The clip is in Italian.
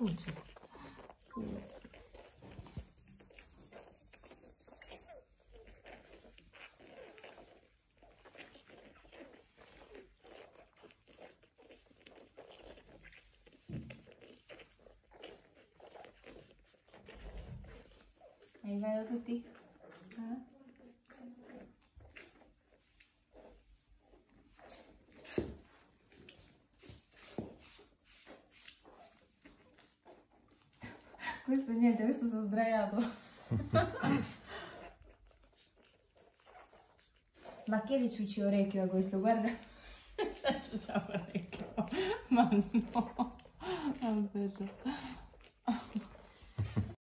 Scusi. Scusi. Hai vedo tutti? Questo niente, adesso sono sdraiato. Ma che riciucci orecchio a questo? Guarda. Ciuccia orecchio. Ma no. Aspetta.